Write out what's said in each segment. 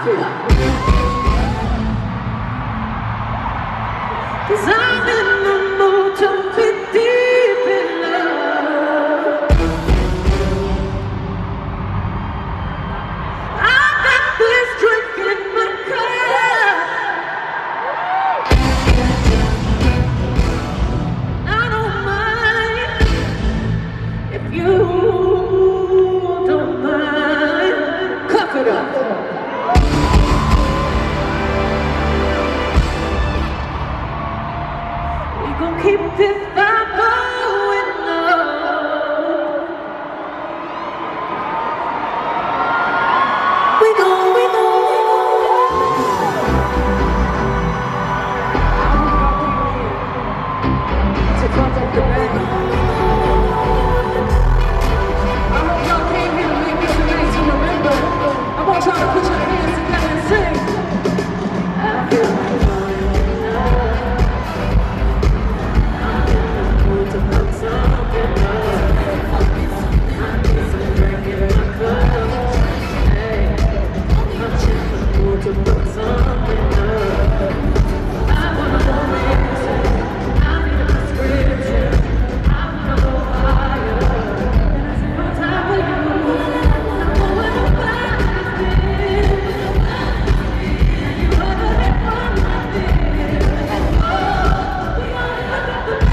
it up. 'Cause I'm in the mood to be deep in love. I got this drink in my cup. I don't mind if you don't mind. Cuff it up. Keep this vibe going on. We go. To front of the band. I hope y'all came here to make me tonight to remember. I want y'all to put your hands together and sing. I feel like to put something up. I need some drink in my cup. Hey, I'm just a fool to put something up. I wanna go missing. I need a prescription. I wanna go higher. And I sit on top of you. I'm going to buy this. And you ever hit on my dick. Oh, we only look at the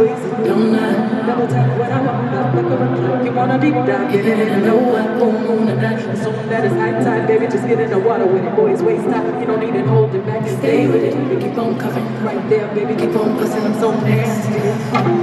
squeeze it. Don't I? Double tap when I walk up like a rock. You wanna deep dive, get in and know what boom boom and that. Assume that it's high tide, baby, just get in the water with it. Boys, waist top, you don't need it, hold it back and stay with it. You keep on covering right there, baby, keep on pushing, I'm so nasty.